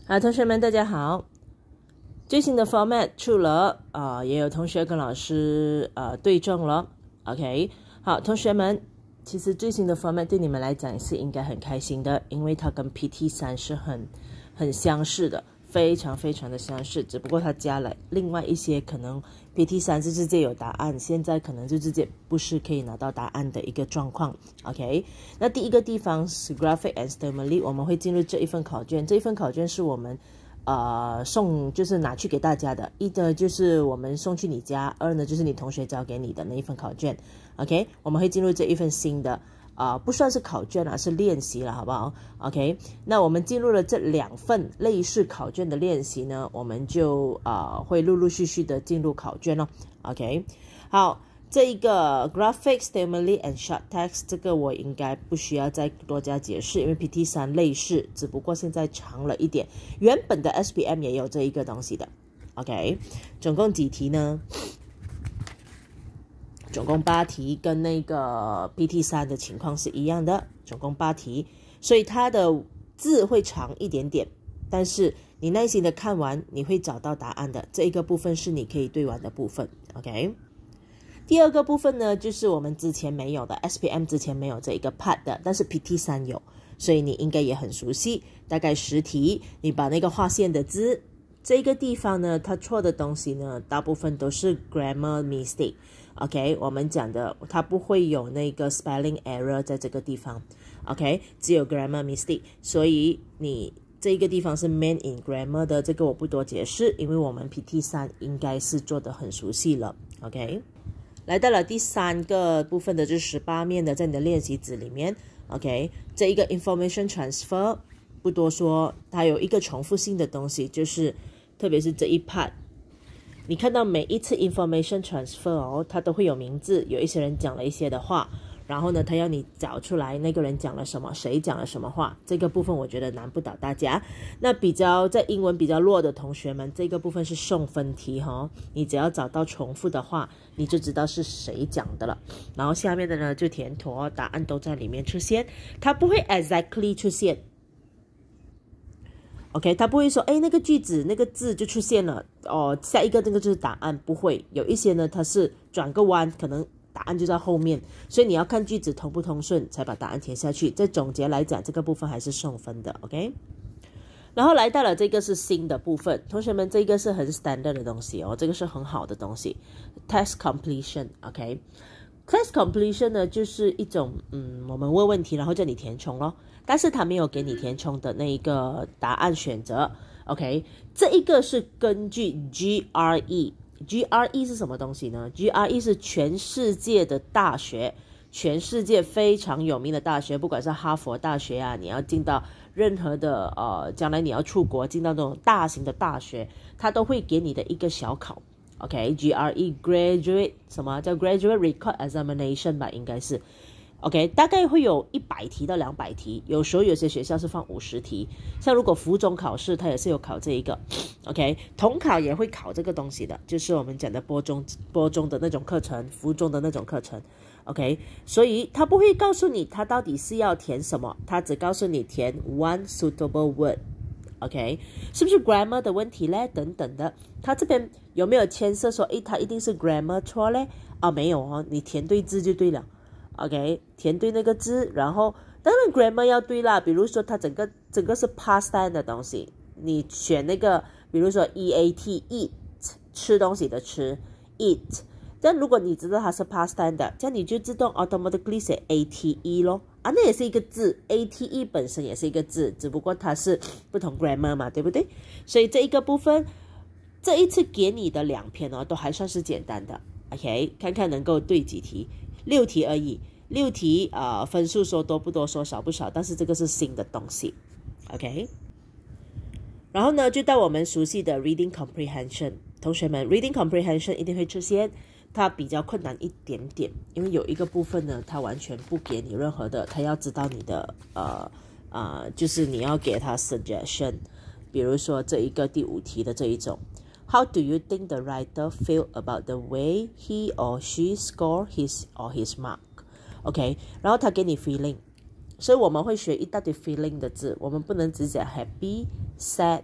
好，同学们大家好。最新的 format 出了也有同学跟老师对证了。 OK， 好，同学们，其实最新的 format 对你们来讲是应该很开心的，因为它跟 PT3 是很相似的，非常非常的相似，只不过它加了另外一些可能 PT3 是直接有答案，现在可能就直接不是可以拿到答案的一个状况。 OK， 那第一个地方是 Graphic and Stimuli， 我们会进入这一份考卷，这一份考卷是我们就是拿去给大家的，一呢就是我们送去你家，二呢就是你同学交给你的那一份考卷。 OK， 我们会进入这一份新的不算是考卷是练习了，好不好？ OK， 那我们进入了这两份类似考卷的练习呢，我们就会陆陆续续的进入考卷咯。 OK， 好，这一个 Graphic Stimuli and Short Text 这个我应该不需要再多加解释，因为 PT3 类似，只不过现在长了一点，原本的 SPM 也有这一个东西的。 OK， 总共几题呢？总共8题，跟那个 PT3 的情况是一样的，总共8题，所以它的字会长一点点，但是你耐心的看完，你会找到答案的。这一个部分是你可以对完的部分。 OK， 第二个部分呢，就是我们之前没有的 SPM 之前没有这一个 part 的，但是 PT3 有，所以你应该也很熟悉，大概10题，你把那个划线的字这个地方呢，它错的东西呢，大部分都是 grammar mistake。OK， 我们讲的它不会有那个 spelling error 在这个地方。OK， 只有 grammar mistake， 所以你这个地方是 main in grammar 的，这个我不多解释，因为我们 PT3 应该是做得很熟悉了。 OK， 来到了第3个部分的，就是18面的，在你的练习纸里面。 OK， 这一个 information transfer 不多说，它有一个重复性的东西，就是特别是这一 part，你看到每一次 information transfer 它都会有名字，有一些人讲了一些的话，然后呢，他要你找出来那个人讲了什么，谁讲了什么话。这个部分我觉得难不倒大家。那在英文比较弱的同学们，这个部分是送分题你只要找到重复的话，你就知道是谁讲的了。然后下面的呢就填妥，答案都在里面出现，它不会 exactly 出现。OK， 他不会说那个句子那个字就出现了下一个那个就是答案，不会。有一些呢它是转个弯，可能答案就在后面，所以你要看句子通不通顺才把答案填下去。在总结来讲，这个部分还是送分的。 OK， 然后来到了这个是新的部分，同学们，这个是很 standard 的东西这个是很好的东西， Test Completion。 OK， Test Completion 呢就是一种我们问问题然后叫你填充咯，但是他没有给你填充的那一个答案选择。 OK， 这一个是根据 GRE 是什么东西呢？ GRE 是全世界的大学，全世界非常有名的大学，不管是哈佛大学你要进到任何的将来你要出国进到那种大型的大学，它都会给你的一个小考。 OK， GRE Graduate 什么叫 Graduate Record Examination 吧，应该是。OK， 大概会有100题到200题，有时候有些学校是放50题，像如果服中考试它也是有考这一个。 OK， 统考也会考这个东西的，就是我们讲的播中的那种课程，服中的那种课程。 OK， 所以他不会告诉你他到底是要填什么，他只告诉你填 one suitable word。 OK， 是不是 grammar 的问题呢？等等的，他这边有没有牵涉说他一定是 grammar 错呢？没有你填对字就对了。OK， 填对那个字，然后当然 grammar 要对啦，比如说它整个是 past tense 的东西，你选那个比如说 eat eat 吃东西的吃 eat， 但如果你知道它是 past tense 的，这样你就自动 automatically 写 ate 咯那也是一个字， ate 本身也是一个字，只不过它是不同 grammar 嘛，对不对？所以这一个部分这一次给你的2篇都还算是简单的。 OK， 看看能够对几题，6题而已，6题分数说多不多说少不少，但是这个是新的东西。 OK， 然后呢就到我们熟悉的 Reading Comprehension。 同学们 Reading Comprehension 一定会出现，它比较困难一点点，因为有一个部分呢它完全不给你任何的，它要知道你的就是你要给它 suggestion， 比如说这一个第5题的这一种，How do you think the writer feel about the way he or she score his or his mark? OK， 然后他给你 feeling， 所以我们会学一大堆 feeling 的字，我们不能只讲 happy, sad,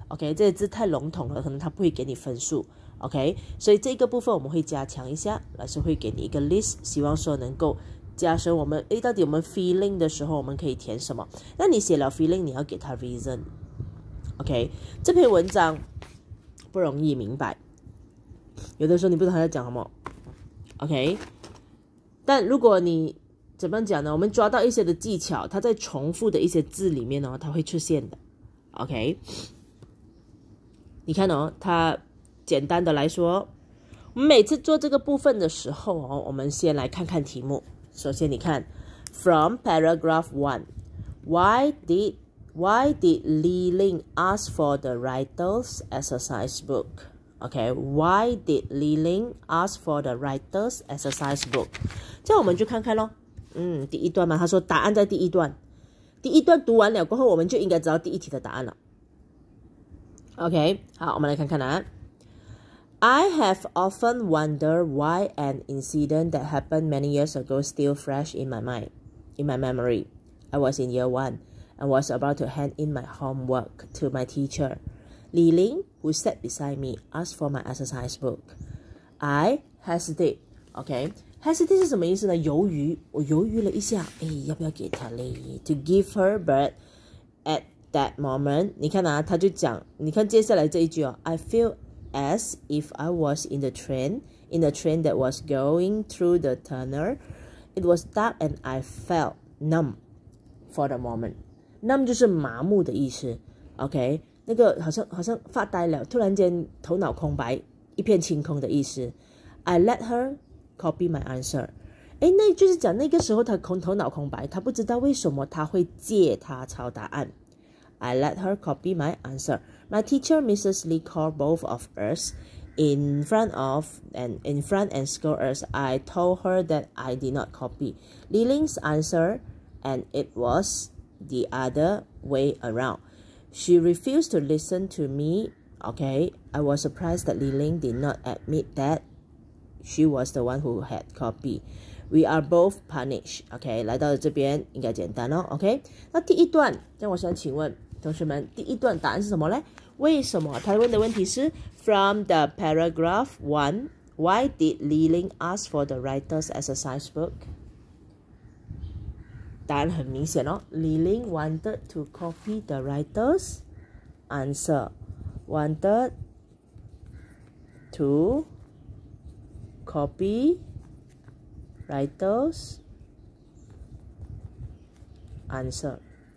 OK， 这些字太笼统了，可能他不会给你分数。OK， 所以这个部分我们会加强一下，老师会给你一个 list， 希望说能够加深我们到底我们 feeling 的时候我们可以填什么。那你写了 feeling， 你要给他 reason。OK， 这篇文章不容易明白，有的时候你不知道他在讲什么。OK， 但如果你怎么讲呢？我们抓到一些的技巧，它在重复的一些字里面它会出现的。OK， 你看它简单的来说，我们每次做这个部分的时候我们先来看看题目。首先你看 ，From paragraph 1, why did Li Ling ask for the writer's exercise book? Okay, why did Li Ling ask for the writer's exercise book? 这样我们就看看咯。第一段嘛，他说答案在第一段。第一段读完了过后，我们就应该知道第一题的答案了。OK， 好，我们来看看啊。I have often wondered why an incident that happened many years ago still fresh in my memory. I was in year 1 and was about to hand in my homework to my teacher. Li Ling, who sat beside me, asked for my exercise book. I hesitate. OK, hesitate 是什么意思呢？我犹豫了一下，要不要给他嘞 ？To give her, but at that moment， 你看他就讲，你看接下来这一句I feel as if I was in the train that was going through the tunnel. It was dark and I felt numb for the moment. Numb 就是麻木的意思。OK， 那个好像发呆了，突然间头脑空白，一片清空的意思。I let her copy my answer. 那就是讲那个时候他头脑空白，他不知道为什么他会借他抄答案。I let her copy my answer. My teacher, Mrs. Lee, called both of us in front and scolded us. I told her that I did not copy Li Ling's answer and it was the other way around. She refused to listen to me. Okay, I was surprised that Li Ling did not admit that she was the one who had copied. We are both punished. OK， 来到了这边应该简单OK， 那第一段，那我想请问同学们，第一段答案是什么呢？为什么他问的问题是 From the paragraph 1, why did Li Ling ask for the writer's exercise book? 答案很明显Li Ling wanted to copy the writer's answer. Wanted to copy writer's answer.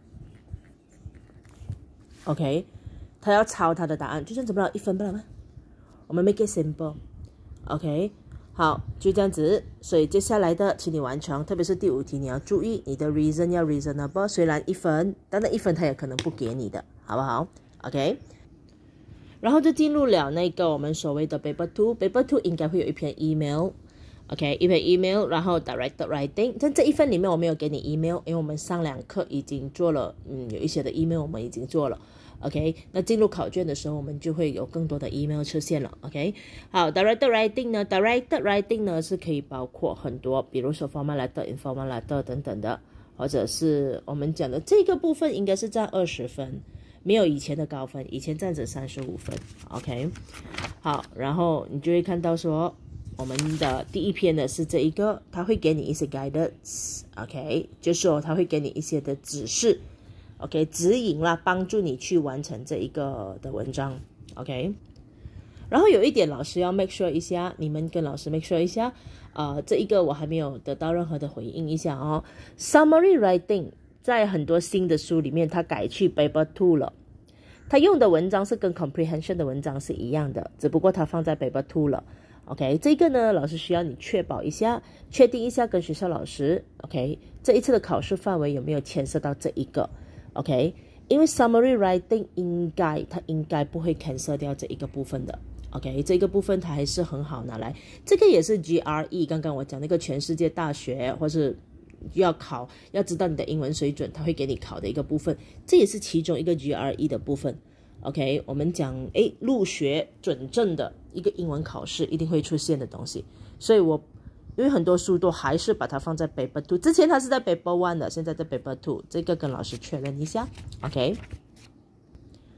OK， 他要抄他的答案，就这样子不了1分不了吗？我们 make it simple。OK， 好，就这样子。所以接下来的，请你完成，特别是第5题，你要注意你的 reason 要 reasonable。虽然1分，但那1分他也可能不给你的，好不好 ？OK。然后就进入了那个我们所谓的 paper 2。paper 2应该会有一篇 email。OK， 一篇 email， 然后 directed writing。但这1份里面我没有给你 email， 因为我们上2课已经做了，有一些的 email 我们已经做了。OK， 那进入考卷的时候，我们就会有更多的 email 出现了。OK， 好 ，directed writing 呢 ，directed writing 呢是可以包括很多，比如说 formal letter、informal letter 等等的，或者是我们讲的这个部分应该是占20分。没有以前的高分，以前占着35分 ，OK， 好，然后你就会看到说，我们的第一篇呢是这一个，它会给你一些 guidance，OK， 就是说它会给你一些的指示 ，OK， 指引啦，帮助你去完成这一个的文章 ，OK。然后有一点老师要 make sure 一下，你们跟老师 make sure 一下，这一个我还没有得到任何的回应一下，summary writing。在很多新的书里面，它改去 paper 2了。它用的文章是跟 comprehension 的文章是一样的，只不过它放在 paper 2了。OK， 这个呢，老师需要你确保一下，确定一下跟学校老师 ，OK， 这一次的考试范围有没有牵涉到这一个 ，OK， 因为 summary writing 它应该不会 cancel 掉这一个部分的。OK， 这个部分它还是很好拿来，这个也是 GRE， 刚刚我讲那个全世界大学或是。要知道你的英文水准，他会给你考的一个部分，这也是其中一个 GRE 的部分。OK， 我们讲入学准证的一个英文考试一定会出现的东西，所以因为很多书都还是把它放在 paper 2，之前它是在 paper 1的，现在在 paper 2，这个跟老师确认一下。OK，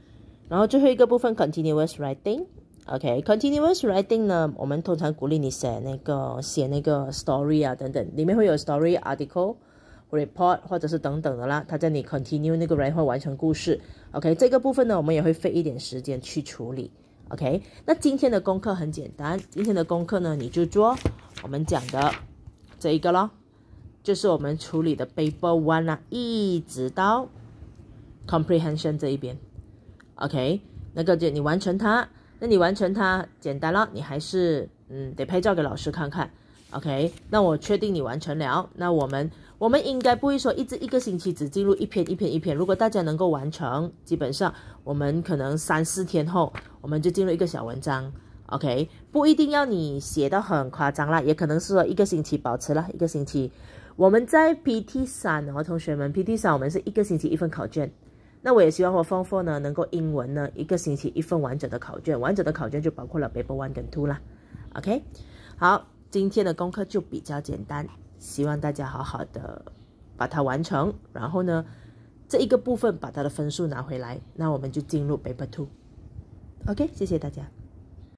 然后最后一个部分 continuous writing。OK，continuous writing 呢，我们通常鼓励你写那个story 啊等等，里面会有 story article。report 或者是等等的啦，它叫你 continue 那个人会完成故事。OK， 这个部分呢，我们也会费一点时间去处理。OK， 那今天的功课很简单，今天的功课呢，你就做我们讲的这一个咯，就是我们处理的 paper 1啊，一直到 comprehension 这一边。OK， 那个就你完成它，那你完成它简单了，你还是得拍照给老师看看。OK， 那我确定你完成了，那我们应该不会说一个星期只进入一篇。如果大家能够完成，基本上我们可能3-4天后，我们就进入一个小文章。OK， 不一定要你写到很夸张啦，也可能是说1个星期保持了1个星期。我们在 PT3哦，同学们 PT3我们是1个星期1份考卷。那我也希望我Form 4呢能够英文呢1个星期1份完整的考卷，完整的考卷就包括了 Paper 1跟2啦。OK， 好。今天的功课就比较简单，希望大家好好的把它完成，然后呢，这一个部分把它的分数拿回来，那我们就进入 Paper 2。OK， 谢谢大家。